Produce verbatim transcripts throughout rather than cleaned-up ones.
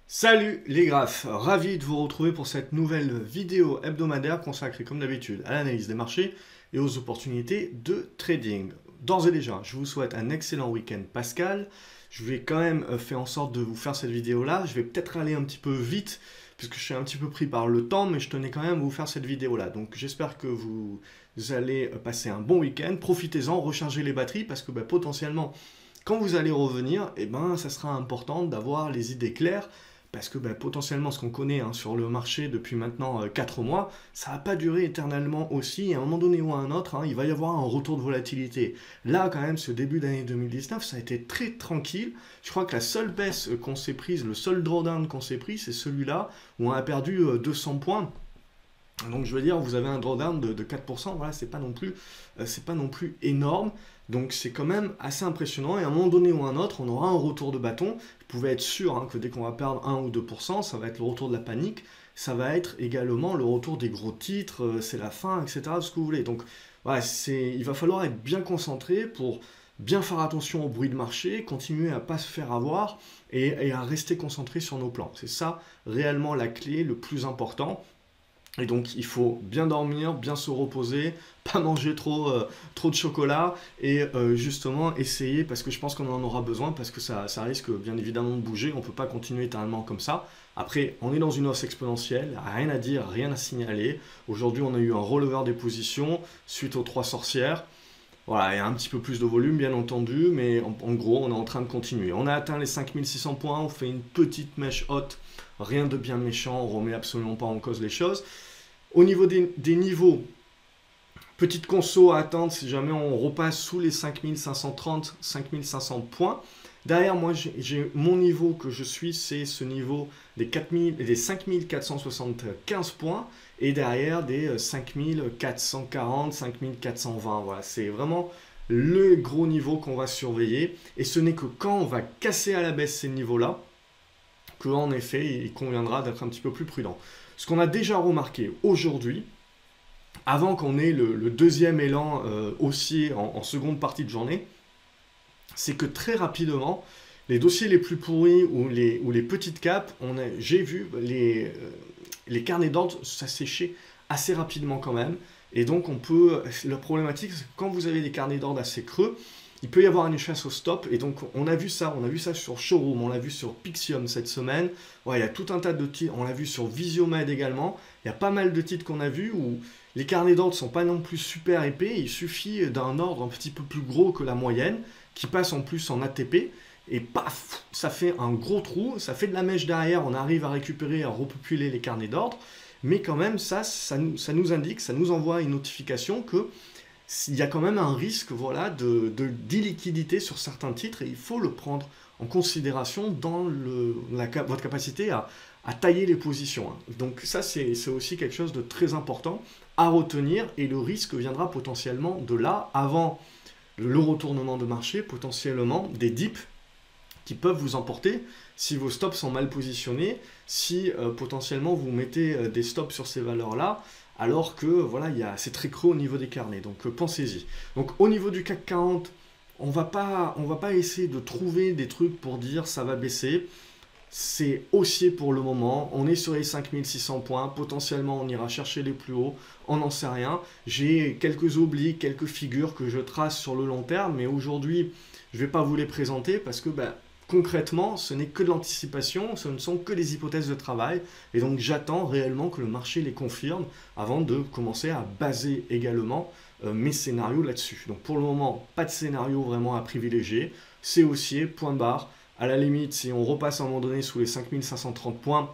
Salut les graphes, ravi de vous retrouver pour cette nouvelle vidéo hebdomadaire consacrée comme d'habitude à l'analyse des marchés et aux opportunités de trading. D'ores et déjà, je vous souhaite un excellent week-end pascal. Je vais quand même faire en sorte de vous faire cette vidéo-là. Je vais peut-être aller un petit peu vite puisque je suis un petit peu pris par le temps, mais je tenais quand même à vous faire cette vidéo-là. Donc j'espère que vous allez passer un bon week-end. Profitez-en, rechargez les batteries parce que bah, potentiellement, quand vous allez revenir, eh ben, ça sera important d'avoir les idées claires. Parce que ben, potentiellement, ce qu'on connaît hein, sur le marché depuis maintenant euh, quatre mois, ça ne va pas durer éternellement aussi. Et à un moment donné ou à un autre, hein, il va y avoir un retour de volatilité. Là, quand même, ce début d'année deux mille dix-neuf, ça a été très tranquille. Je crois que la seule baisse qu'on s'est prise, le seul drawdown qu'on s'est pris, c'est celui-là où on a perdu euh, deux cents points. Donc je veux dire, vous avez un drawdown de, de quatre pour cent, voilà, c'est pas non plus, euh, c'est pas non plus énorme. Donc c'est quand même assez impressionnant. Et à un moment donné ou à un autre, on aura un retour de bâton. Vous pouvez être sûr hein, que dès qu'on va perdre un ou deux pour cent, ça va être le retour de la panique. Ça va être également le retour des gros titres, euh, c'est la fin, et cetera. Ce que vous voulez. Donc voilà, c'est, il va falloir être bien concentré pour bien faire attention au bruit de marché, continuer à ne pas se faire avoir et, et à rester concentré sur nos plans. C'est ça réellement la clé, le plus important. Et donc il faut bien dormir, bien se reposer, pas manger trop, euh, trop de chocolat et euh, justement essayer, parce que je pense qu'on en aura besoin, parce que ça, ça risque bien évidemment de bouger, on ne peut pas continuer éternellement comme ça. Après, on est dans une hausse exponentielle, rien à dire, rien à signaler. Aujourd'hui, on a eu un relever des positions suite aux trois sorcières. Voilà, il y a un petit peu plus de volume, bien entendu, mais en, en gros, on est en train de continuer. On a atteint les cinq mille six cents points, on fait une petite mèche haute, rien de bien méchant, on ne remet absolument pas en cause les choses. Au niveau des, des niveaux, petite conso à atteindre si jamais on repasse sous les cinq mille cinq cent trente, cinq mille cinq cents points. Derrière moi, j'ai mon niveau que je suis, c'est ce niveau des, quatre mille, des cinq mille quatre cent soixante-quinze points et derrière des cinq mille quatre cent quarante, cinq mille quatre cent vingt. Voilà, c'est vraiment le gros niveau qu'on va surveiller. Et ce n'est que quand on va casser à la baisse ces niveaux-là, qu'en effet, il conviendra d'être un petit peu plus prudent. Ce qu'on a déjà remarqué aujourd'hui, avant qu'on ait le, le deuxième élan euh, haussier en, en seconde partie de journée, c'est que très rapidement, les dossiers les plus pourris ou les, ou les petites caps, j'ai vu les, euh, les carnets d'ordre s'assécher assez rapidement quand même. Et donc, on peut. La problématique, c'est que quand vous avez des carnets d'ordre assez creux, il peut y avoir une chasse au stop. Et donc, on a vu ça. On a vu ça sur Showroom, on l'a vu sur Pixium cette semaine. Ouais, il y a tout un tas de titres. On l'a vu sur Visiomed également. Il y a pas mal de titres qu'on a vus où les carnets d'ordre ne sont pas non plus super épais. Il suffit d'un ordre un petit peu plus gros que la moyenne qui passe en plus en A T P. Et paf, ça fait un gros trou. Ça fait de la mèche derrière. On arrive à récupérer, à repopuler les carnets d'ordre. Mais quand même, ça, ça nous, ça nous indique, ça nous envoie une notification que il y a quand même un risque voilà, de, de, d'illiquidité sur certains titres et il faut le prendre en considération dans le, la, votre capacité à, à tailler les positions. Donc ça, c'est, c'est aussi quelque chose de très important à retenir et le risque viendra potentiellement de là, avant le retournement de marché, potentiellement des dips qui peuvent vous emporter si vos stops sont mal positionnés, si euh, potentiellement vous mettez euh, des stops sur ces valeurs-là, alors que voilà, c'est très creux au niveau des carnets. Donc euh, pensez-y. Donc au niveau du C A C quarante, on va pas, on va pas essayer de trouver des trucs pour dire ça va baisser. C'est haussier pour le moment. On est sur les cinq mille six cents points. Potentiellement, on ira chercher les plus hauts. On n'en sait rien. J'ai quelques obliques, quelques figures que je trace sur le long terme, mais aujourd'hui, je ne vais pas vous les présenter parce que ben, concrètement, ce n'est que de l'anticipation, ce ne sont que des hypothèses de travail. Et donc, j'attends réellement que le marché les confirme avant de commencer à baser également euh, mes scénarios là-dessus. Donc, pour le moment, pas de scénario vraiment à privilégier. C'est haussier, point barre. À la limite, si on repasse à un moment donné sous les cinq mille cinq cent trente points,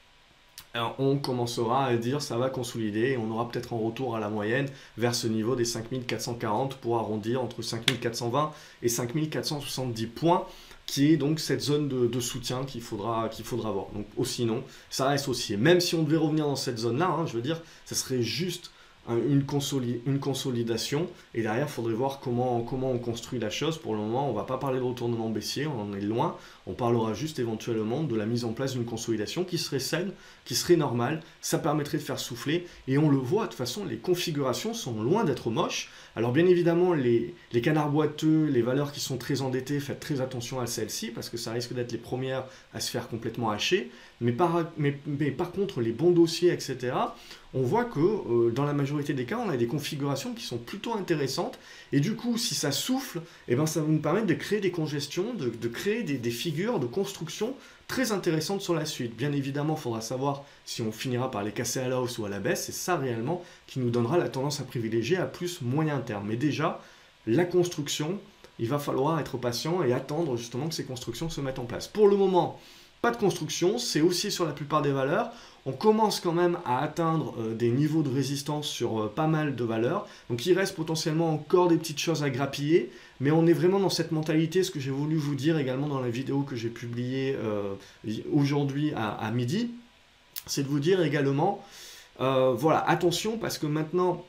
alors on commencera à dire ça va consolider et on aura peut-être un retour à la moyenne vers ce niveau des cinq mille quatre cent quarante pour arrondir entre cinq mille quatre cent vingt et cinq mille quatre cent soixante-dix points, qui est donc cette zone de, de soutien qu'il faudra, qu'il faudra voir. Donc, ou sinon, ça reste haussier. Même si on devait revenir dans cette zone-là, hein, je veux dire, ça serait juste un, une, consoli une consolidation, et derrière, il faudrait voir comment, comment on construit la chose. Pour le moment, on ne va pas parler de retournement baissier, on en est loin, on parlera juste éventuellement de la mise en place d'une consolidation qui serait saine, qui serait normale, ça permettrait de faire souffler, et on le voit, de toute façon, les configurations sont loin d'être moches. Alors bien évidemment, les, les canards boiteux, les valeurs qui sont très endettées, faites très attention à celles-ci, parce que ça risque d'être les premières à se faire complètement hacher, mais par, mais, mais par contre, les bons dossiers, et cetera, on voit que euh, dans la majorité des cas, on a des configurations qui sont plutôt intéressantes, et du coup, si ça souffle, eh ben, ça va nous permettre de créer des congestions, de, de créer des, des figures de construction très intéressantes sur la suite. Bien évidemment, il faudra savoir si on finira par les casser à la hausse ou à la baisse, c'est ça réellement qui nous donnera la tendance à privilégier à plus moyen terme. Mais déjà, la construction, il va falloir être patient et attendre justement que ces constructions se mettent en place. Pour le moment, pas de construction, c'est aussi sur la plupart des valeurs. On commence quand même à atteindre euh, des niveaux de résistance sur euh, pas mal de valeurs. Donc il reste potentiellement encore des petites choses à grappiller, mais on est vraiment dans cette mentalité, ce que j'ai voulu vous dire également dans la vidéo que j'ai publiée euh, aujourd'hui à, à midi, c'est de vous dire également, euh, voilà, attention parce que maintenant,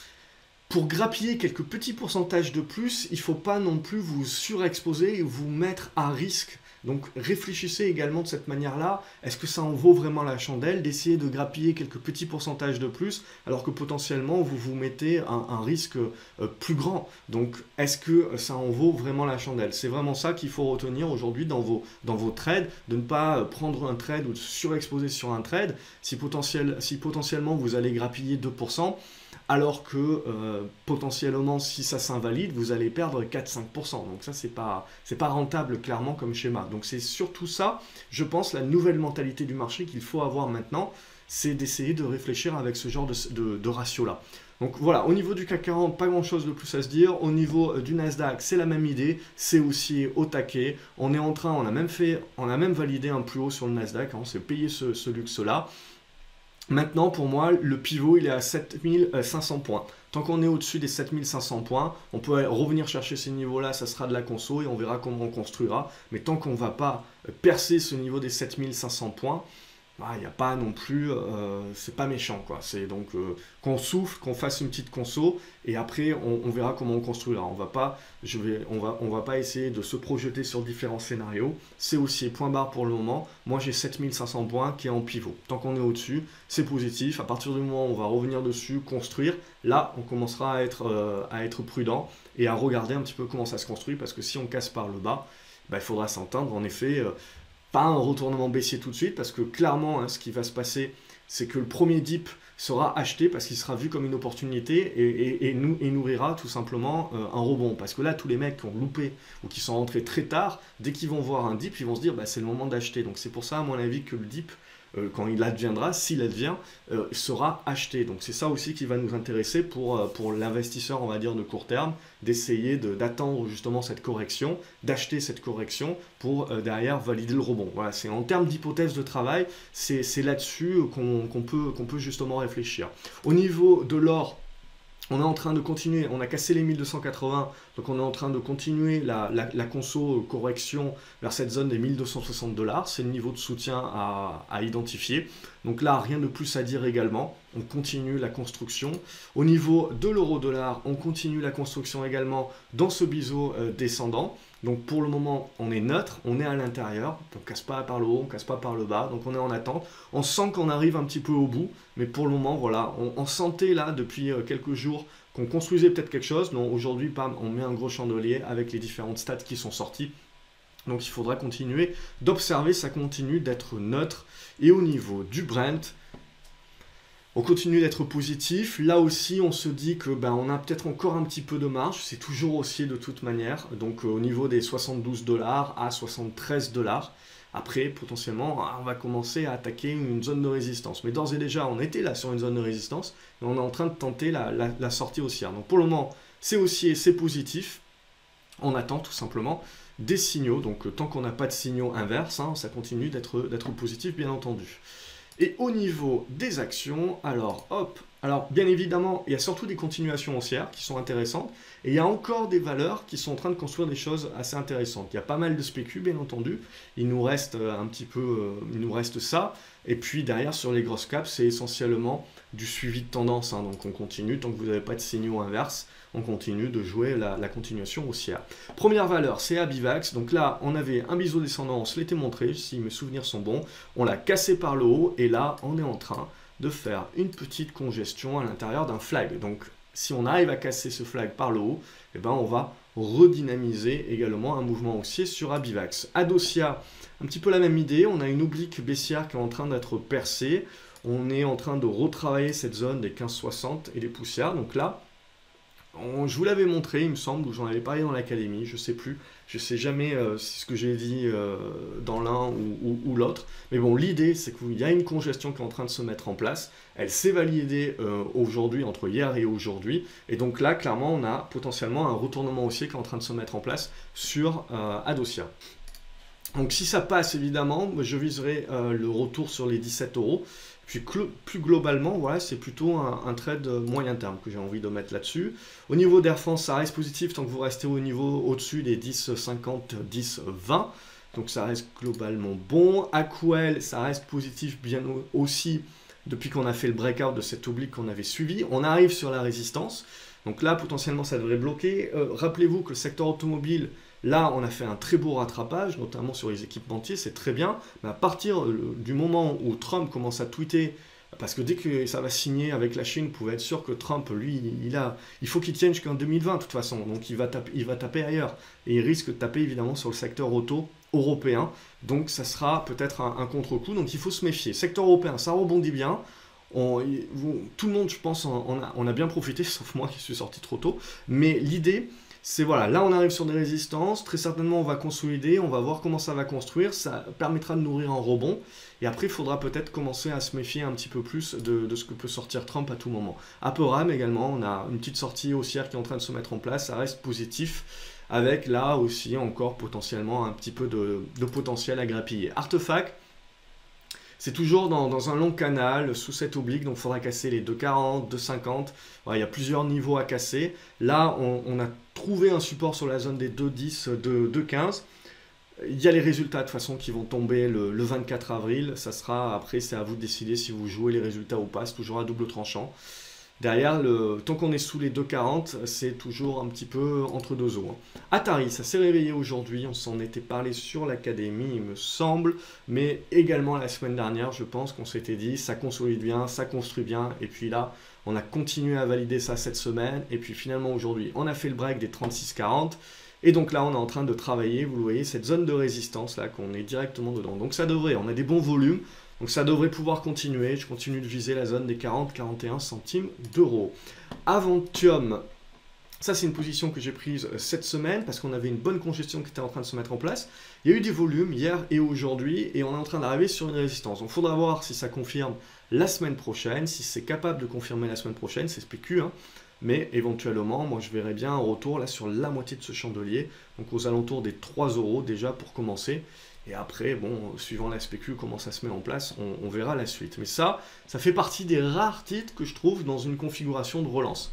pour grappiller quelques petits pourcentages de plus, il ne faut pas non plus vous surexposer et vous mettre à risque. Donc réfléchissez également de cette manière-là, est-ce que ça en vaut vraiment la chandelle d'essayer de grappiller quelques petits pourcentages de plus alors que potentiellement vous vous mettez un, un risque euh, plus grand. Donc est-ce que ça en vaut vraiment la chandelle? C'est vraiment ça qu'il faut retenir aujourd'hui dans vos, dans vos trades, de ne pas prendre un trade ou de surexposer sur un trade si, potentiel, si potentiellement vous allez grappiller deux pour cent. Alors que euh, potentiellement, si ça s'invalide, vous allez perdre quatre à cinq pour cent. Donc ça, c'est pas, c'est pas rentable clairement comme schéma. Donc c'est surtout ça, je pense, la nouvelle mentalité du marché qu'il faut avoir maintenant, c'est d'essayer de réfléchir avec ce genre de, de, de ratio-là. Donc voilà, au niveau du C A C quarante, pas grand-chose de plus à se dire. Au niveau du Nasdaq, c'est la même idée, c'est aussi au taquet. On est en train, on a même fait, on a même validé un plus haut sur le Nasdaq, hein, on s'est payé ce, ce luxe-là. Maintenant, pour moi, le pivot, il est à sept mille cinq cents points. Tant qu'on est au-dessus des sept mille cinq cents points, on peut revenir chercher ces niveaux-là, ça sera de la conso et on verra comment on construira. Mais tant qu'on ne va pas percer ce niveau des sept mille cinq cents points, il n'y a pas non plus, euh, c'est pas méchant quoi. C'est donc euh, qu'on souffle, qu'on fasse une petite conso et après on, on verra comment on construira. On va pas, je vais, on va, on va pas essayer de se projeter sur différents scénarios. C'est aussi point barre pour le moment. Moi j'ai sept mille cinq cents points qui est en pivot. Tant qu'on est au-dessus, c'est positif. À partir du moment où on va revenir dessus, construire, là on commencera à être, euh, à être prudent et à regarder un petit peu comment ça se construit parce que si on casse par le bas, bah, il faudra s'entendre en effet. Euh, Pas un retournement baissier tout de suite, parce que clairement, hein, ce qui va se passer, c'est que le premier dip sera acheté parce qu'il sera vu comme une opportunité et, et, et, nous, et nourrira tout simplement euh, un rebond. Parce que là, tous les mecs qui ont loupé ou qui sont rentrés très tard, dès qu'ils vont voir un dip, ils vont se dire bah, c'est le moment d'acheter. Donc c'est pour ça, à mon avis, que le dip, euh, quand il adviendra, s'il advient, euh, sera acheté. Donc c'est ça aussi qui va nous intéresser pour, euh, pour l'investisseur, on va dire, de court terme, d'essayer d'attendre justement cette correction, d'acheter cette correction pour euh, derrière valider le rebond. Voilà, c'est en termes d'hypothèse de travail, c'est là-dessus qu'on qu'on peut, qu'on peut justement réfléchir. Au niveau de l'or, on est en train de continuer, on a cassé les mille deux cent quatre-vingts, donc on est en train de continuer la, la, la conso correction vers cette zone des mille deux cent soixante dollars. C'est le niveau de soutien à, à identifier. Donc là, rien de plus à dire également. On continue la construction. Au niveau de l'euro-dollar, on continue la construction également dans ce biseau euh, descendant. Donc pour le moment, on est neutre, on est à l'intérieur, on ne casse pas par le haut, on ne casse pas par le bas, donc on est en attente. On sent qu'on arrive un petit peu au bout, mais pour le moment, voilà, on, on sentait là depuis quelques jours qu'on construisait peut-être quelque chose. Donc aujourd'hui, on met un gros chandelier avec les différentes stats qui sont sorties. Donc il faudra continuer d'observer, ça continue d'être neutre. Et au niveau du Brent, on continue d'être positif. Là aussi, on se dit que ben, on a peut-être encore un petit peu de marge. C'est toujours haussier de toute manière. Donc, euh, au niveau des soixante-douze dollars à soixante-treize dollars. Après, potentiellement, on va commencer à attaquer une zone de résistance. Mais d'ores et déjà, on était là sur une zone de résistance. Et on est en train de tenter la, la, la sortie haussière. Donc, pour le moment, c'est haussier, c'est positif. On attend tout simplement des signaux. Donc, euh, tant qu'on n'a pas de signaux inverses, hein, ça continue d'être d'être positif, bien entendu. Et au niveau des actions, alors hop, Alors, bien évidemment, il y a surtout des continuations haussières qui sont intéressantes. Et il y a encore des valeurs qui sont en train de construire des choses assez intéressantes. Il y a pas mal de spécu, bien entendu. Il nous reste un petit peu, euh, il nous reste ça. Et puis derrière, sur les grosses caps, c'est essentiellement du suivi de tendance. Hein. Donc on continue, tant que vous n'avez pas de signaux inverses, on continue de jouer la, la continuation haussière. Première valeur, c'est Abivax. Donc là, on avait un biseau descendant, on se l'était montré, si mes souvenirs sont bons. On l'a cassé par le haut et là, on est en train de faire une petite congestion à l'intérieur d'un flag. Donc si on arrive à casser ce flag par le haut, eh ben, on va redynamiser également un mouvement haussier sur Abivax. Adocia, un petit peu la même idée, on a une oblique baissière qui est en train d'être percée, on est en train de retravailler cette zone des quinze soixante et des poussières, donc là, on, je vous l'avais montré, il me semble, ou j'en avais parlé dans l'académie, je ne sais plus, je ne sais jamais euh, si ce que j'ai dit euh, dans l'un ou, ou, ou l'autre, mais bon, l'idée c'est qu'il y a une congestion qui est en train de se mettre en place, elle s'est validée euh, aujourd'hui, entre hier et aujourd'hui, et donc là, clairement, on a potentiellement un retournement haussier qui est en train de se mettre en place sur euh, Adocia. Donc si ça passe, évidemment, je viserai euh, le retour sur les dix-sept euros. Puis plus globalement, voilà, c'est plutôt un, un trade moyen terme que j'ai envie de mettre là-dessus. Au niveau d'Air France, ça reste positif tant que vous restez au niveau au-dessus des dix cinquante, dix vingt. Donc ça reste globalement bon. Aquel, ça reste positif bien aussi depuis qu'on a fait le breakout de cette oblique qu'on avait suivi. On arrive sur la résistance. Donc là, potentiellement, ça devrait bloquer. Euh, Rappelez-vous que le secteur automobile, là, on a fait un très beau rattrapage, notamment sur les équipementiers, c'est très bien. Mais à partir du moment où Trump commence à tweeter, parce que dès que ça va signer avec la Chine, vous pouvez être sûr que Trump, lui, il, a, il faut qu'il tienne jusqu'en deux mille vingt de toute façon. Donc il va, taper, il va taper ailleurs. Et il risque de taper évidemment sur le secteur auto européen. Donc ça sera peut-être un, un contre-coup. Donc il faut se méfier. Secteur européen, ça rebondit bien. On, tout le monde, je pense, on a, on a bien profité, sauf moi qui suis sorti trop tôt. Mais l'idée, c'est voilà, là on arrive sur des résistances, très certainement on va consolider, on va voir comment ça va construire, ça permettra de nourrir un rebond. Et après, il faudra peut-être commencer à se méfier un petit peu plus de, de ce que peut sortir Trump à tout moment. Aperam également, on a une petite sortie haussière qui est en train de se mettre en place, ça reste positif. Avec là aussi encore potentiellement un petit peu de, de potentiel à grappiller. Artefact. C'est toujours dans, dans un long canal, sous cette oblique, donc il faudra casser les deux quarante, deux cinquante. Voilà, il y a plusieurs niveaux à casser. Là, on, on a trouvé un support sur la zone des deux dix, deux quinze. Il y a les résultats de toute façon qui vont tomber le, le vingt-quatre avril. Ça sera, après, c'est à vous de décider si vous jouez les résultats ou pas. C'est toujours à double tranchant. Derrière, le, tant qu'on est sous les deux quarante, c'est toujours un petit peu entre deux eaux. Hein. Atari, ça s'est réveillé aujourd'hui, on s'en était parlé sur l'académie, il me semble, mais également la semaine dernière, je pense qu'on s'était dit, ça consolide bien, ça construit bien, et puis là, on a continué à valider ça cette semaine, et puis finalement aujourd'hui, on a fait le break des trente-six quarante, et donc là, on est en train de travailler, vous le voyez, cette zone de résistance, là, qu'on est directement dedans. Donc ça devrait, on a des bons volumes, donc ça devrait pouvoir continuer. Je continue de viser la zone des quarante à quarante et un centimes d'euros. Avantium, ça c'est une position que j'ai prise cette semaine parce qu'on avait une bonne congestion qui était en train de se mettre en place. Il y a eu des volumes hier et aujourd'hui et on est en train d'arriver sur une résistance. Donc il faudra voir si ça confirme la semaine prochaine, si c'est capable de confirmer la semaine prochaine, c'est spécu, hein. Mais éventuellement, moi je verrais bien un retour là sur la moitié de ce chandelier, donc aux alentours des trois euros déjà pour commencer. Et après, bon, suivant la spécu, comment ça se met en place, on, on verra la suite. Mais ça, ça fait partie des rares titres que je trouve dans une configuration de relance.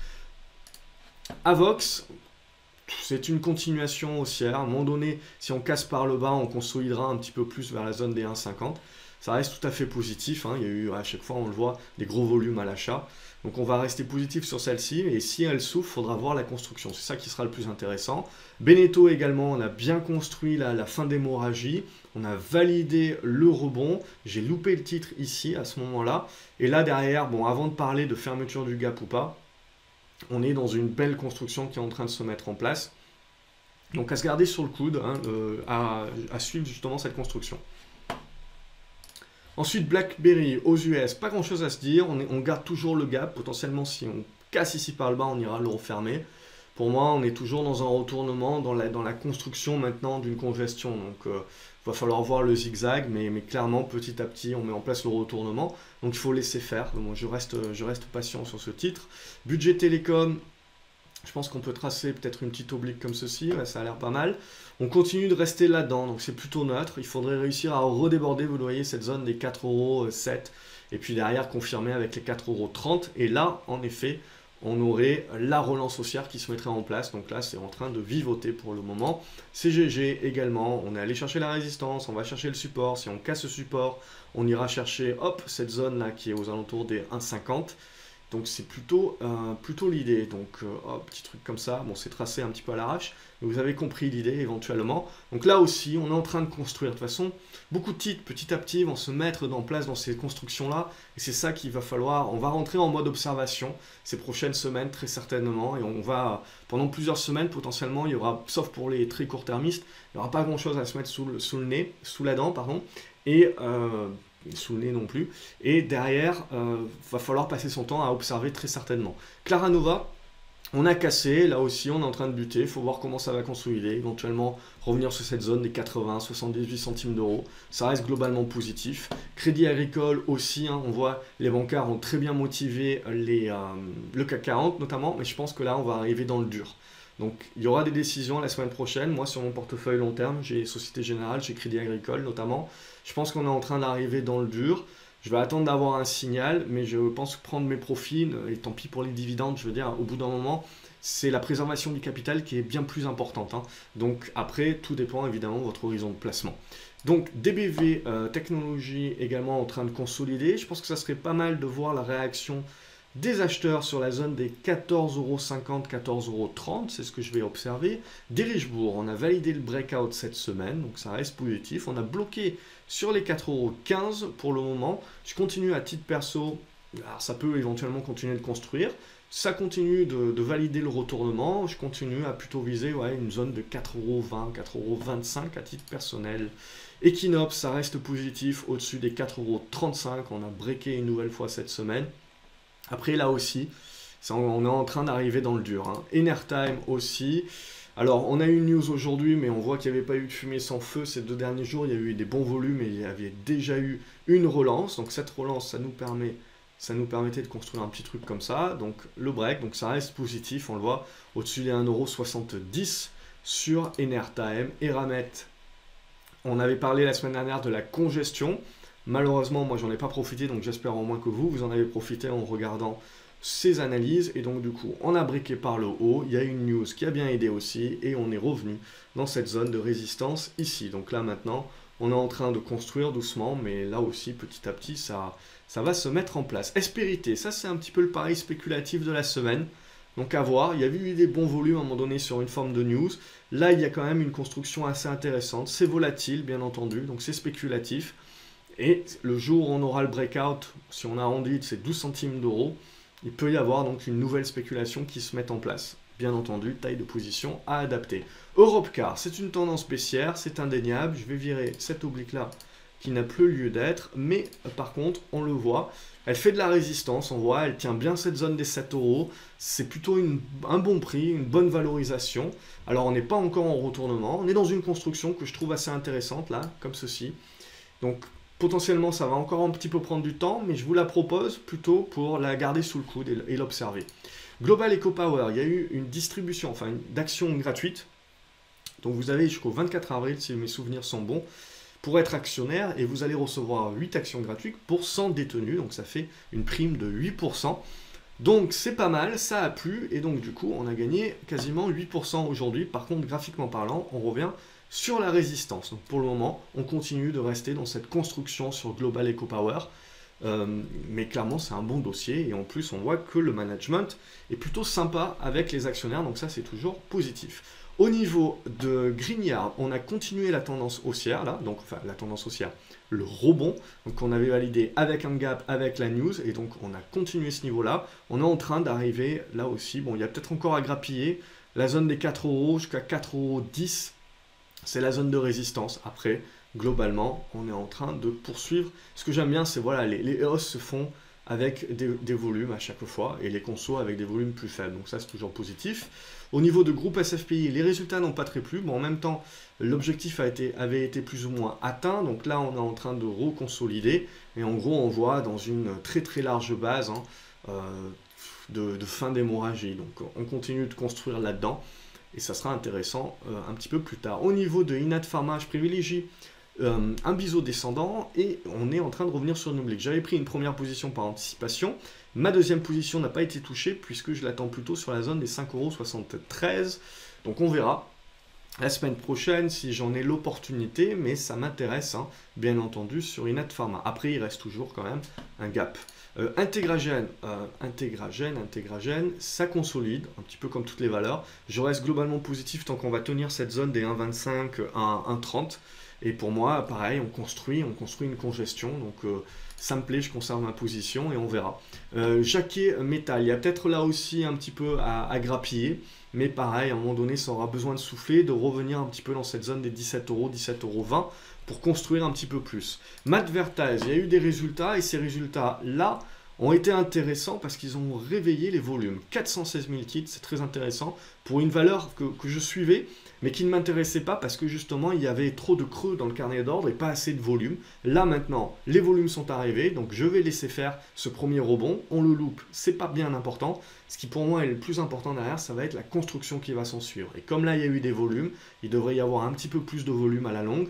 Avox, c'est une continuation haussière. À un moment donné, si on casse par le bas, on consolidera un petit peu plus vers la zone des un virgule cinquante. Ça reste tout à fait positif. Hein. Il y a eu, à chaque fois, on le voit, des gros volumes à l'achat. Donc on va rester positif sur celle-ci, et si elle souffre, il faudra voir la construction. C'est ça qui sera le plus intéressant. Beneteau également, on a bien construit la, la fin d'hémorragie. On a validé le rebond. J'ai loupé le titre ici, à ce moment-là. Et là, derrière, bon, avant de parler de fermeture du gap ou pas, on est dans une belle construction qui est en train de se mettre en place. Donc à se garder sur le coude, hein, euh, à, à suivre justement cette construction. Ensuite, BlackBerry aux U S, pas grand chose à se dire, on, est, on garde toujours le gap, potentiellement si on casse ici par le bas, on ira le refermer. Pour moi, on est toujours dans un retournement, dans la, dans la construction maintenant d'une congestion, donc il euh, va falloir voir le zigzag, mais, mais clairement, petit à petit, on met en place le retournement, donc il faut laisser faire. Donc, je, reste, je reste patient sur ce titre. Budget Télécom, Je pense qu'on peut tracer peut-être une petite oblique comme ceci, ouais, ça a l'air pas mal. On continue de rester là-dedans, donc c'est plutôt neutre. Il faudrait réussir à redéborder, vous le voyez, cette zone des quatre euros sept, et puis derrière confirmer avec les quatre euros trente. Et là, en effet, on aurait la relance haussière qui se mettrait en place. Donc là, c'est en train de vivoter pour le moment. C G G également, on est allé chercher la résistance, on va chercher le support. Si on casse ce support, on ira chercher, hop, cette zone-là qui est aux alentours des un cinquante. Donc c'est plutôt, euh, plutôt l'idée. Donc euh, hop, petit truc comme ça. Bon, c'est tracé un petit peu à l'arrache, mais vous avez compris l'idée éventuellement. Donc là aussi, on est en train de construire. De toute façon, beaucoup de titres, petit à petit, vont se mettre en place dans ces constructions-là. Et c'est ça qu'il va falloir. On va rentrer en mode observation ces prochaines semaines, très certainement. Et on va, pendant plusieurs semaines, potentiellement, il y aura, sauf pour les très court-termistes, il n'y aura pas grand-chose à se mettre sous le, sous le nez, sous la dent, pardon. Et... Euh, sous le nez non plus, et derrière, euh, va falloir passer son temps à observer très certainement. Claranova, on a cassé, là aussi on est en train de buter, il faut voir comment ça va consolider, éventuellement revenir sur cette zone des quatre-vingts à soixante-dix-huit centimes d'euros, ça reste globalement positif. Crédit Agricole aussi, hein, on voit les bancaires ont très bien motivé les, euh, le C A C quarante notamment, mais je pense que là on va arriver dans le dur. Donc il y aura des décisions la semaine prochaine. Moi sur mon portefeuille long terme, j'ai Société Générale, j'ai Crédit Agricole notamment. Je pense qu'on est en train d'arriver dans le dur. Je vais attendre d'avoir un signal, mais je pense prendre mes profits, et tant pis pour les dividendes, je veux dire, au bout d'un moment, c'est la préservation du capital qui est bien plus importante. Hein. Donc après, tout dépend évidemment de votre horizon de placement. Donc D B V euh, Technologies également en train de consolider. Je pense que ça serait pas mal de voir la réaction des acheteurs sur la zone des quatorze euros cinquante, quatorze euros trente, c'est ce que je vais observer. Des Richebourg, on a validé le breakout cette semaine, donc ça reste positif. On a bloqué sur les quatre euros quinze pour le moment. Je continue à titre perso, alors ça peut éventuellement continuer de construire. Ça continue de, de valider le retournement. Je continue à plutôt viser ouais, une zone de quatre euros vingt, quatre euros vingt-cinq à titre personnel. Equinox, ça reste positif au-dessus des quatre euros trente-cinq. On a breaké une nouvelle fois cette semaine. Après, là aussi, on est en train d'arriver dans le dur. Hein. Enertime aussi. Alors, on a eu une news aujourd'hui, mais on voit qu'il n'y avait pas eu de fumée sans feu ces deux derniers jours. Il y a eu des bons volumes et il y avait déjà eu une relance. Donc, cette relance, ça nous permet, ça nous permettait de construire un petit truc comme ça. Donc, le break, donc ça reste positif. On le voit au-dessus des un euro soixante-dix sur Enertime. Eramet, on avait parlé la semaine dernière de la congestion. Malheureusement, moi, j'en ai pas profité, donc j'espère au moins que vous, vous en avez profité en regardant ces analyses. Et donc, du coup, on a briqué par le haut. Il y a une news qui a bien aidé aussi. Et on est revenu dans cette zone de résistance ici. Donc là, maintenant, on est en train de construire doucement. Mais là aussi, petit à petit, ça, ça va se mettre en place. Espérité, ça, c'est un petit peu le pari spéculatif de la semaine. Donc à voir, il y a eu des bons volumes à un moment donné sur une forme de news. Là, il y a quand même une construction assez intéressante. C'est volatile, bien entendu, donc c'est spéculatif. Et le jour où on aura le breakout, si on arrondit, c'est douze centimes d'euros, il peut y avoir donc une nouvelle spéculation qui se met en place. Bien entendu, taille de position à adapter. Europcar, c'est une tendance baissière, c'est indéniable. Je vais virer cette oblique-là qui n'a plus lieu d'être, mais par contre, on le voit, elle fait de la résistance, on voit, elle tient bien cette zone des sept euros. C'est plutôt une, un bon prix, une bonne valorisation. Alors, on n'est pas encore en retournement, on est dans une construction que je trouve assez intéressante, là, comme ceci. Donc, potentiellement, ça va encore un petit peu prendre du temps, mais je vous la propose plutôt pour la garder sous le coude et l'observer. Global EcoPower, il y a eu une distribution, enfin d'actions gratuites. Donc vous avez jusqu'au vingt-quatre avril, si mes souvenirs sont bons, pour être actionnaire, et vous allez recevoir huit actions gratuites pour cent détenus, donc ça fait une prime de huit pour cent. Donc c'est pas mal, ça a plu, et donc du coup on a gagné quasiment huit pour cent aujourd'hui. Par contre, graphiquement parlant, on revient sur la résistance. Donc pour le moment, on continue de rester dans cette construction sur Global EcoPower. Euh, mais clairement, c'est un bon dossier. Et en plus, on voit que le management est plutôt sympa avec les actionnaires. Donc ça, c'est toujours positif. Au niveau de Greenyard, on a continué la tendance haussière, là. Donc, enfin, la tendance haussière, le rebond. Donc on avait validé avec un gap, avec la news. Et donc, on a continué ce niveau-là. On est en train d'arriver là aussi. Bon, il y a peut-être encore à grappiller. La zone des quatre euros jusqu'à quatre euros dix. C'est la zone de résistance. Après, globalement, on est en train de poursuivre. Ce que j'aime bien, c'est voilà, les, les hausses se font avec des, des volumes à chaque fois et les consos avec des volumes plus faibles. Donc ça, c'est toujours positif. Au niveau de groupe S F P I, les résultats n'ont pas très plu. Bon, en même temps, l'objectif a été, avait été plus ou moins atteint. Donc là, on est en train de reconsolider. Et en gros, on voit dans une très très large base, hein, euh, de, de fin d'hémorragie. Donc on continue de construire là-dedans et ça sera intéressant euh, un petit peu plus tard. Au niveau de Inat Pharma, je privilégie euh, un biseau descendant et on est en train de revenir sur une oblique. J'avais pris une première position par anticipation. Ma deuxième position n'a pas été touchée puisque je l'attends plutôt sur la zone des cinq euros soixante-treize. Donc on verra la semaine prochaine si j'en ai l'opportunité, mais ça m'intéresse, hein, bien entendu, sur Inat Pharma. Après, il reste toujours quand même un gap. Euh, Intégragène, euh, Intégragène, Intégragène, ça consolide, un petit peu comme toutes les valeurs. Je reste globalement positif tant qu'on va tenir cette zone des un virgule vingt-cinq à un virgule trente. Et pour moi, pareil, on construit, on construit une congestion. Donc euh, ça me plaît, je conserve ma position et on verra. Euh, Jacquet Métal, il y a peut-être là aussi un petit peu à, à grappiller. Mais pareil, à un moment donné, ça aura besoin de souffler, de revenir un petit peu dans cette zone des dix-sept euros, dix-sept euros vingt pour construire un petit peu plus. Madvertise, il y a eu des résultats et ces résultats-là ont été intéressants parce qu'ils ont réveillé les volumes. quatre cent seize mille kits, c'est très intéressant pour une valeur que, que je suivais, mais qui ne m'intéressait pas parce que justement, il y avait trop de creux dans le carnet d'ordre et pas assez de volume. Là maintenant, les volumes sont arrivés, donc je vais laisser faire ce premier rebond. On le loupe, c'est pas bien important. Ce qui pour moi est le plus important derrière, ça va être la construction qui va s'en suivre. Et comme là, il y a eu des volumes, il devrait y avoir un petit peu plus de volume à la longue.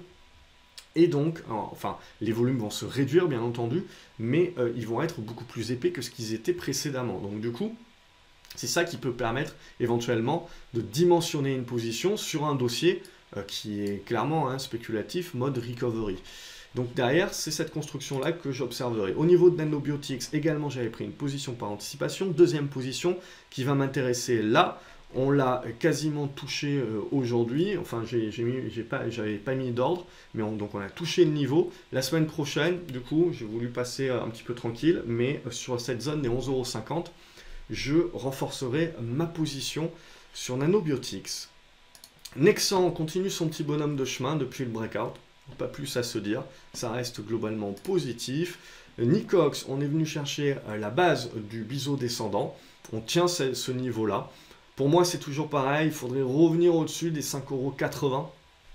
Et donc, enfin, les volumes vont se réduire, bien entendu, mais euh, ils vont être beaucoup plus épais que ce qu'ils étaient précédemment. Donc, du coup, c'est ça qui peut permettre éventuellement de dimensionner une position sur un dossier euh, qui est clairement hein, spéculatif, mode recovery. Donc, derrière, c'est cette construction-là que j'observerai. Au niveau de Nanobiotics, également, j'avais pris une position par anticipation. Deuxième position qui va m'intéresser là. On l'a quasiment touché euh, aujourd'hui, enfin j'ai pas, j'avais pas mis d'ordre, mais on, donc on a touché le niveau. La semaine prochaine, du coup, j'ai voulu passer un petit peu tranquille, mais sur cette zone des onze euros cinquante, je renforcerai ma position sur Nanobiotics. Nexan continue son petit bonhomme de chemin depuis le breakout, pas plus à se dire, ça reste globalement positif. Nicox, on est venu chercher la base du biseau descendant, on tient ce, ce niveau-là. Pour moi, c'est toujours pareil, il faudrait revenir au-dessus des cinq euros quatre-vingts,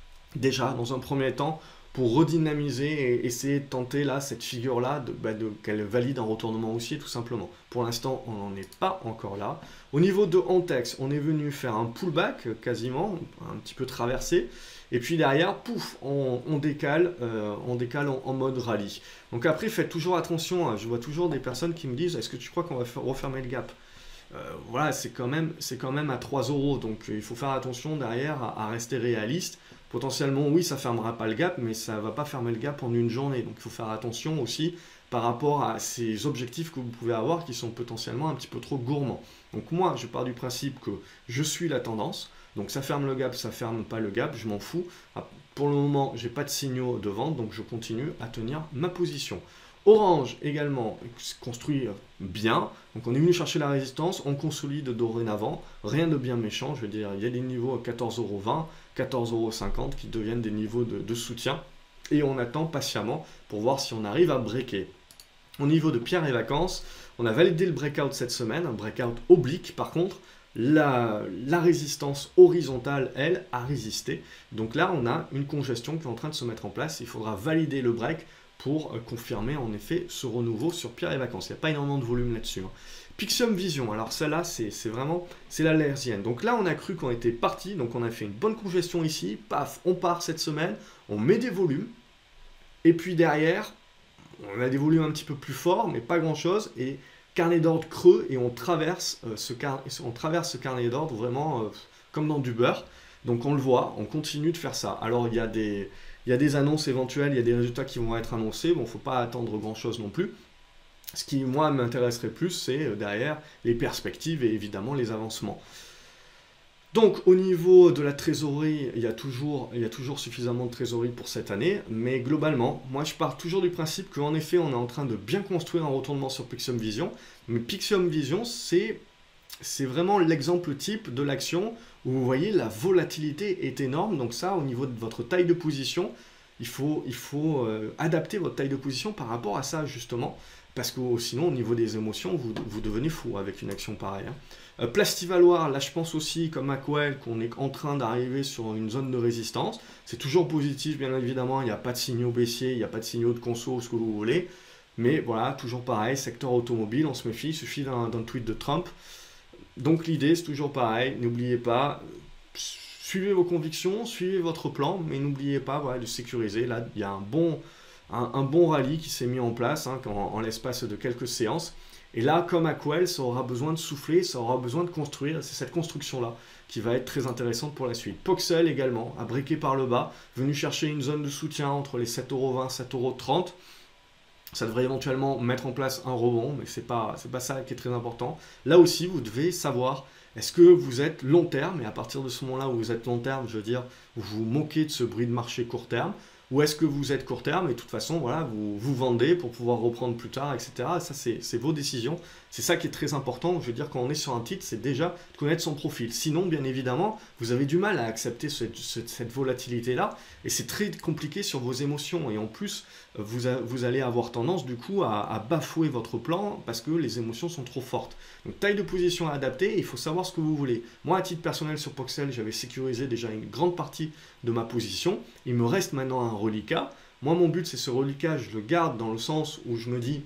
déjà, dans un premier temps, pour redynamiser et essayer de tenter là, cette figure-là, de, bah, de, qu'elle valide un retournement haussier, tout simplement. Pour l'instant, on n'en est pas encore là. Au niveau de Ontex, on est venu faire un pullback, quasiment, un petit peu traversé, et puis derrière, pouf, on, on décale, euh, on décale en, en mode rallye. Donc après, faites toujours attention, hein, je vois toujours des personnes qui me disent, est-ce que tu crois qu'on va refermer le gap ? Euh, voilà, c'est quand même, c'est quand même à trois euros, donc euh, il faut faire attention derrière à, à rester réaliste. Potentiellement, oui, ça ne fermera pas le gap, mais ça ne va pas fermer le gap en une journée. Donc il faut faire attention aussi par rapport à ces objectifs que vous pouvez avoir qui sont potentiellement un petit peu trop gourmands. Donc moi, je pars du principe que je suis la tendance. Donc ça ferme le gap, ça ferme pas le gap, je m'en fous. Pour le moment, j'ai pas de signaux de vente, donc je continue à tenir ma position. Orange également construit bien, donc on est venu chercher la résistance, on consolide dorénavant, rien de bien méchant, je veux dire, il y a des niveaux à quatorze euros vingt, quatorze euros cinquante qui deviennent des niveaux de, de soutien, et on attend patiemment pour voir si on arrive à breaker. Au niveau de Pierre et Vacances, on a validé le breakout cette semaine, un breakout oblique par contre, la, la résistance horizontale, elle, a résisté, donc là on a une congestion qui est en train de se mettre en place, il faudra valider le break pour confirmer en effet ce renouveau sur Pierre et Vacances. Il n'y a pas énormément de volume là-dessus. Hein. Pixium Vision, alors celle-là, c'est vraiment, c'est la lersienne. Donc là, on a cru qu'on était parti, donc on a fait une bonne congestion ici, paf, on part cette semaine, on met des volumes, et puis derrière, on a des volumes un petit peu plus forts, mais pas grand-chose, et carnet d'ordre creux, et on traverse, euh, ce, car on traverse ce carnet d'ordre vraiment euh, comme dans du beurre. Donc on le voit, on continue de faire ça. Alors il y a des... Il y a des annonces éventuelles, il y a des résultats qui vont être annoncés. Bon, il ne faut pas attendre grand-chose non plus. Ce qui, moi, m'intéresserait plus, c'est derrière les perspectives et évidemment les avancements. Donc, au niveau de la trésorerie, il y a toujours, il y a toujours suffisamment de trésorerie pour cette année. Mais globalement, moi, je pars toujours du principe qu'en effet, on est en train de bien construire un retournement sur Pixium Vision. Mais Pixium Vision, c'est... C'est vraiment l'exemple type de l'action où vous voyez la volatilité est énorme. Donc ça, au niveau de votre taille de position, il faut, il faut euh, adapter votre taille de position par rapport à ça justement. Parce que sinon, au niveau des émotions, vous, vous devenez fou avec une action pareille. Hein. Euh, Plastivaloir, là je pense aussi comme Aquel qu'on est en train d'arriver sur une zone de résistance. C'est toujours positif bien évidemment, il n'y a pas de signaux baissiers, il n'y a pas de signaux de conso, ce que vous voulez. Mais voilà, toujours pareil, secteur automobile, on se méfie, il suffit d'un d'un tweet de Trump. Donc l'idée, c'est toujours pareil, n'oubliez pas, suivez vos convictions, suivez votre plan, mais n'oubliez pas voilà, de sécuriser. Là, il y a un bon, un, un bon rallye qui s'est mis en place hein, en, en l'espace de quelques séances. Et là, comme à Quell, ça aura besoin de souffler, ça aura besoin de construire. C'est cette construction-là qui va être très intéressante pour la suite. Poxel également, à briquer par le bas, venu chercher une zone de soutien entre les sept euros vingt et sept euros trente. Ça devrait éventuellement mettre en place un rebond, mais ce n'est pas, c'est pas ça qui est très important. Là aussi, vous devez savoir, est-ce que vous êtes long terme, et à partir de ce moment-là où vous êtes long terme, je veux dire, vous vous moquez de ce bruit de marché court terme, ou est-ce que vous êtes court terme et de toute façon, voilà, vous, vous vendez pour pouvoir reprendre plus tard, et cetera. Ça, c'est vos décisions. C'est ça qui est très important. Je veux dire, quand on est sur un titre, c'est déjà de connaître son profil. Sinon, bien évidemment, vous avez du mal à accepter ce, ce, cette volatilité-là et c'est très compliqué sur vos émotions. Et en plus, vous, a, vous allez avoir tendance, du coup, à, à bafouer votre plan parce que les émotions sont trop fortes. Donc, taille de position à adapter, il faut savoir ce que vous voulez. Moi, à titre personnel, sur Poxel, j'avais sécurisé déjà une grande partie de ma position. Il me reste maintenant un reliquat. Moi, mon but, c'est ce reliquat, je le garde dans le sens où je me dis,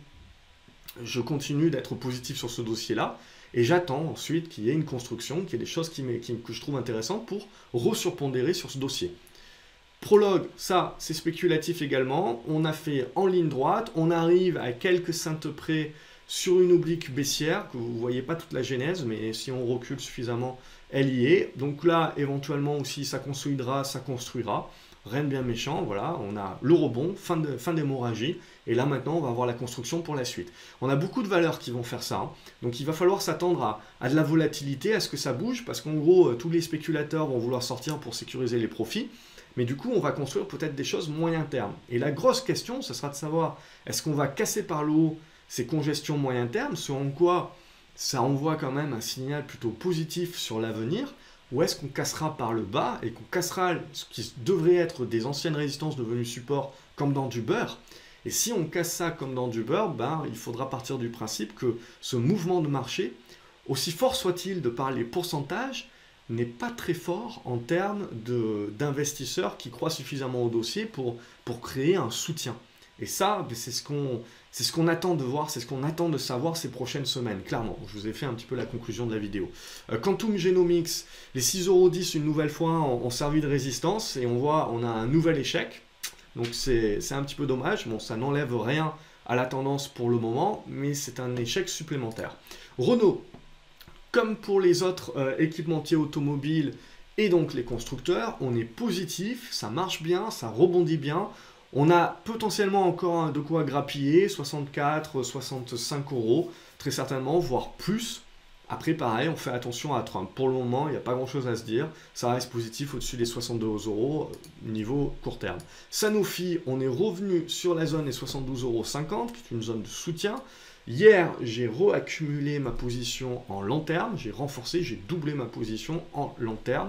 je continue d'être positif sur ce dossier-là, et j'attends ensuite qu'il y ait une construction, qu'il y ait des choses qui, qui, que je trouve intéressantes pour resurpondérer sur ce dossier. Prologue, ça, c'est spéculatif également. On a fait en ligne droite, on arrive à quelques cents près sur une oblique baissière, que vous ne voyez pas toute la genèse, mais si on recule suffisamment, elle y est. Donc là, éventuellement aussi, ça consolidera, ça construira. Rien de bien méchant, voilà, on a le rebond, fin de, fin d'hémorragie, et là maintenant on va avoir la construction pour la suite. On a beaucoup de valeurs qui vont faire ça, hein. Donc il va falloir s'attendre à, à de la volatilité, à ce que ça bouge, parce qu'en gros, tous les spéculateurs vont vouloir sortir pour sécuriser les profits, mais du coup on va construire peut-être des choses moyen terme. Et la grosse question, ce sera de savoir, est-ce qu'on va casser par le haut ces congestions moyen terme, selon quoi ça envoie quand même un signal plutôt positif sur l'avenir, ou est-ce qu'on cassera par le bas et qu'on cassera ce qui devrait être des anciennes résistances devenues support comme dans du beurre? Et si on casse ça comme dans du beurre, ben, il faudra partir du principe que ce mouvement de marché, aussi fort soit-il de par les pourcentages, n'est pas très fort en termes d'investisseurs qui croient suffisamment au dossier pour, pour créer un soutien. Et ça, c'est ce qu'on c'est ce qu'on attend de voir, c'est ce qu'on attend de savoir ces prochaines semaines, clairement. Je vous ai fait un petit peu la conclusion de la vidéo. Euh, Quantum Genomics, les six euros dix une nouvelle fois ont, ont servi de résistance et on voit on a un nouvel échec. Donc c'est un petit peu dommage. Bon, ça n'enlève rien à la tendance pour le moment, mais c'est un échec supplémentaire. Renault, comme pour les autres euh, équipementiers automobiles et donc les constructeurs, on est positif, ça marche bien, ça rebondit bien. On a potentiellement encore de quoi grappiller, soixante-quatre, soixante-cinq euros, très certainement, voire plus. Après, pareil, on fait attention à Trump. Pour le moment, il n'y a pas grand-chose à se dire. Ça reste positif au-dessus des soixante-deux euros niveau court terme. Sanofi, on est revenu sur la zone des soixante-douze euros cinquante, qui est une zone de soutien. Hier, j'ai reaccumulé ma position en long terme. J'ai renforcé, j'ai doublé ma position en long terme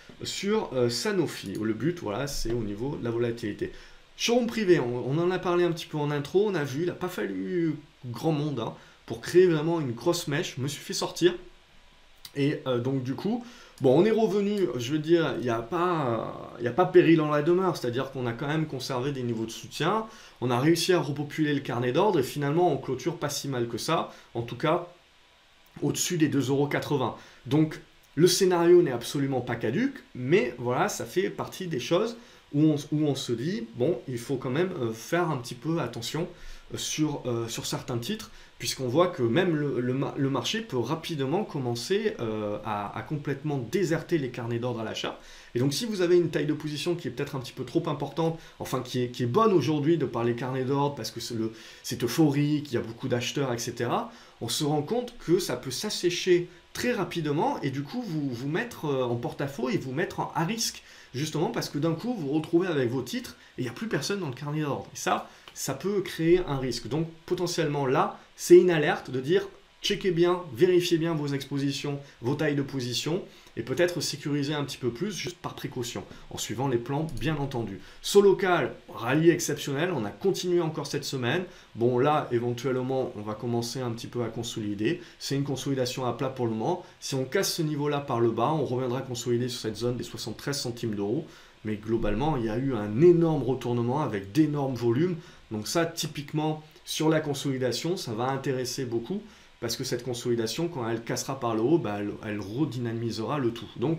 sur euh, Sanofi. Le but, voilà, c'est au niveau de la volatilité. Showroom privé, on, on en a parlé un petit peu en intro, on a vu, il n'a pas fallu grand monde hein, pour créer vraiment une grosse mèche. Je me suis fait sortir. Et euh, donc du coup, bon, on est revenu, je veux dire, il n'y a, euh, a pas péril en la demeure, c'est-à-dire qu'on a quand même conservé des niveaux de soutien, on a réussi à repopuler le carnet d'ordre et finalement on clôture pas si mal que ça, en tout cas au-dessus des deux euros quatre-vingts. Donc le scénario n'est absolument pas caduque, mais voilà, ça fait partie des choses où on, où on se dit, bon, il faut quand même euh, faire un petit peu attention sur, euh, sur certains titres, puisqu'on voit que même le, le, le marché peut rapidement commencer euh, à, à complètement déserter les carnets d'ordre à l'achat. Et donc si vous avez une taille de position qui est peut-être un petit peu trop importante, enfin qui est, qui est bonne aujourd'hui de par les carnets d'ordre, parce que c'est euphorique, il y a beaucoup d'acheteurs, et cetera, on se rend compte que ça peut s'assécher très rapidement et du coup vous, vous mettre en porte-à-faux et vous mettre en, à risque, justement parce que d'un coup vous vous retrouvez avec vos titres et il n'y a plus personne dans le carnet d'ordre. Et ça, ça peut créer un risque. Donc potentiellement là, c'est une alerte de dire checkez bien, vérifiez bien vos expositions, vos tailles de position et peut-être sécuriser un petit peu plus juste par précaution, en suivant les plans bien entendu. Solocal, rallye exceptionnel, on a continué encore cette semaine. Bon là, éventuellement, on va commencer un petit peu à consolider. C'est une consolidation à plat pour le moment. Si on casse ce niveau-là par le bas, on reviendra consolider sur cette zone des soixante-treize centimes d'euros. Mais globalement, il y a eu un énorme retournement avec d'énormes volumes. Donc ça, typiquement, Sur la consolidation, ça va intéresser beaucoup parce que cette consolidation, quand elle cassera par le haut, bah, elle, elle redynamisera le tout. Donc,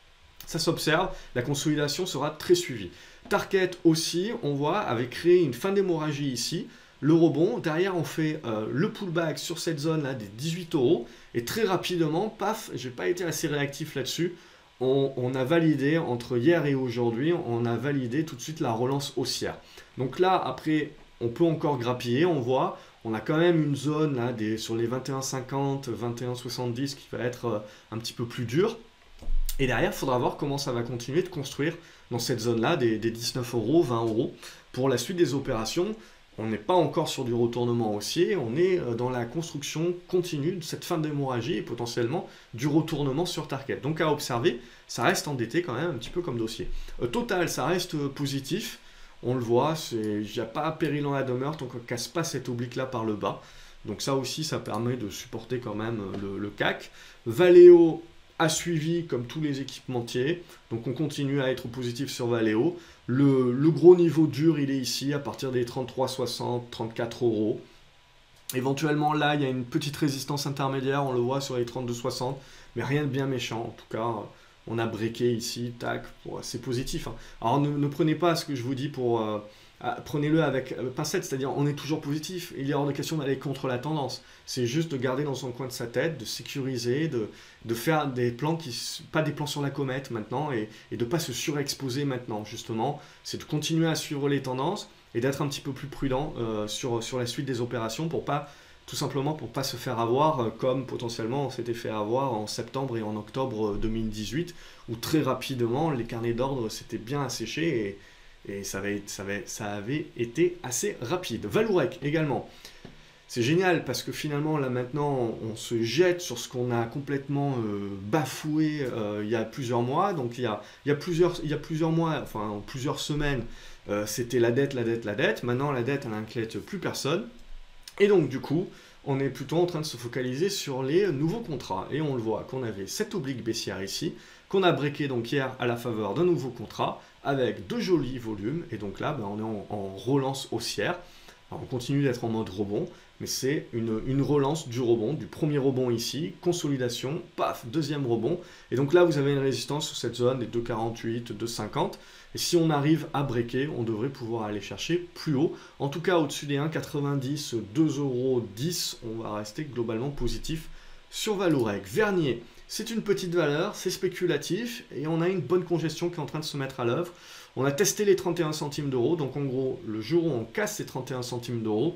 ça s'observe, la consolidation sera très suivie. Target aussi, on voit, avait créé une fin d'hémorragie ici. Le rebond, derrière on fait euh, le pullback sur cette zone là des dix-huit euros et très rapidement, paf, j'ai pas été assez réactif là-dessus, on, on a validé entre hier et aujourd'hui, on a validé tout de suite la relance haussière. Donc là, après, on peut encore grappiller, on voit, on a quand même une zone là des, sur les vingt et un cinquante, vingt et un soixante-dix qui va être euh, un petit peu plus dure. Et derrière, il faudra voir comment ça va continuer de construire dans cette zone-là des, des dix-neuf euros, vingt euros. Pour la suite des opérations, on n'est pas encore sur du retournement haussier, on est dans la construction continue de cette fin d'hémorragie et potentiellement du retournement sur target. Donc à observer, ça reste endetté quand même un petit peu comme dossier. Euh, total, ça reste positif, on le voit, il n'y a pas péril en la demeure tant qu'on ne casse pas cette oblique-là par le bas. Donc ça aussi, ça permet de supporter quand même le, le C A C. Valeo a suivi comme tous les équipementiers, donc on continue à être positif sur Valeo. Le, le gros niveau dur, il est ici, à partir des trente-trois soixante, trente-quatre euros. Éventuellement, là, il y a une petite résistance intermédiaire, on le voit sur les trente-deux soixante, mais rien de bien méchant. En tout cas, on a breaké ici, tac, c'est positif. Hein. Alors, ne, ne prenez pas ce que je vous dis pour... Euh, prenez-le avec euh, pincette, c'est-à-dire on est toujours positif, il est hors de question d'aller contre la tendance. C'est juste de garder dans son coin de sa tête, de sécuriser, de, de faire des plans qui, pas des plans sur la comète maintenant, et, et de ne pas se surexposer maintenant, justement. C'est de continuer à suivre les tendances et d'être un petit peu plus prudent euh, sur, sur la suite des opérations pour pas, tout simplement pour ne pas se faire avoir euh, comme potentiellement on s'était fait avoir en septembre et en octobre deux mille dix-huit, où très rapidement les carnets d'ordre s'étaient bien asséchés et Et ça avait, ça, avait, ça avait été assez rapide. Valourec également. C'est génial parce que finalement, là maintenant, on se jette sur ce qu'on a complètement euh, bafoué euh, il y a plusieurs mois. Donc il y a, il y a, plusieurs, il y a plusieurs mois, enfin plusieurs semaines, euh, c'était la dette, la dette, la dette. Maintenant, la dette, elle n'inquiète plus personne. Et donc du coup, on est plutôt en train de se focaliser sur les nouveaux contrats. Et on le voit qu'on avait cette oblique baissière ici, qu'on a breaké donc hier à la faveur d'un nouveau contrat, avec de jolis volumes. Et donc là, ben, on est en, en relance haussière. Alors, on continue d'être en mode rebond, mais c'est une, une relance du rebond, du premier rebond ici, consolidation, paf, deuxième rebond. Et donc là, vous avez une résistance sur cette zone des deux quarante-huit, deux cinquante. Et si on arrive à breaker, on devrait pouvoir aller chercher plus haut. En tout cas, au-dessus des un quatre-vingt-dix, deux euros dix, on va rester globalement positif sur Valorec. Vernier, c'est une petite valeur, c'est spéculatif et on a une bonne congestion qui est en train de se mettre à l'œuvre. On a testé les trente et un centimes d'euros, donc en gros, le jour où on casse ces trente et un centimes d'euros,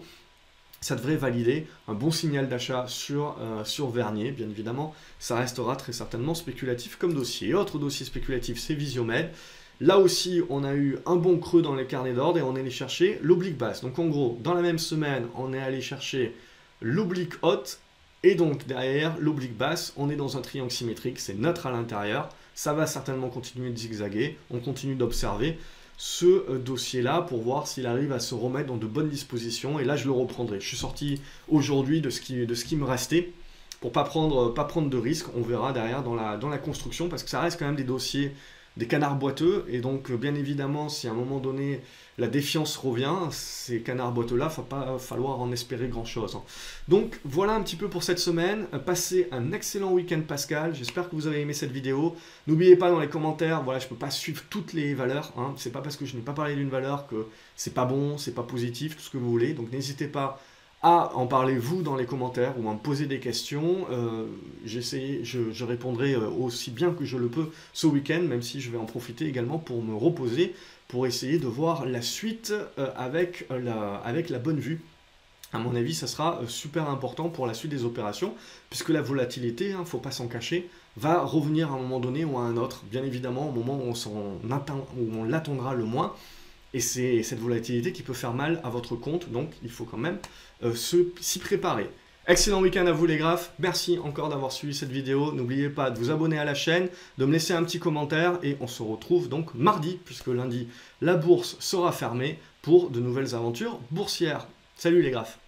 ça devrait valider un bon signal d'achat sur, euh, sur Vernier. Bien évidemment, ça restera très certainement spéculatif comme dossier. Autre dossier spéculatif, c'est Visiomed. Là aussi, on a eu un bon creux dans les carnets d'ordre et on est allé chercher l'oblique basse. Donc en gros, dans la même semaine, on est allé chercher l'oblique haute et donc derrière l'oblique basse, on est dans un triangle symétrique, c'est neutre à l'intérieur. Ça va certainement continuer de zigzaguer. On continue d'observer ce euh, dossier-là pour voir s'il arrive à se remettre dans de bonnes dispositions. Et là, je le reprendrai. Je suis sorti aujourd'hui de ce qui, de ce qui me restait pour ne pas prendre, pas prendre de risques. On verra derrière dans la, dans la construction parce que ça reste quand même des dossiers, des canards boiteux. Et donc, bien évidemment, si à un moment donné, la défiance revient, ces canards boiteux-là, il ne va pas falloir en espérer grand-chose. Donc, voilà un petit peu pour cette semaine. Passez un excellent week-end Pascal. J'espère que vous avez aimé cette vidéo. N'oubliez pas dans les commentaires, voilà, je ne peux pas suivre toutes les valeurs. Hein. Ce n'est pas parce que je n'ai pas parlé d'une valeur que c'est pas bon, c'est pas positif, tout ce que vous voulez. Donc, n'hésitez pas à en parler vous dans les commentaires ou à me poser des questions. Euh, j'essaie, je, je répondrai aussi bien que je le peux ce week-end, même si je vais en profiter également pour me reposer, pour essayer de voir la suite euh, avec, la, avec la bonne vue. À mon avis, ça sera super important pour la suite des opérations, puisque la volatilité, il hein, ne faut pas s'en cacher, va revenir à un moment donné ou à un autre, bien évidemment au moment où on, atteint, où on l'attendra le moins. Et c'est cette volatilité qui peut faire mal à votre compte, donc il faut quand même euh, s'y préparer. Excellent week-end à vous les graphes, merci encore d'avoir suivi cette vidéo, n'oubliez pas de vous abonner à la chaîne, de me laisser un petit commentaire et on se retrouve donc mardi, puisque lundi la bourse sera fermée pour de nouvelles aventures boursières. Salut les graphes.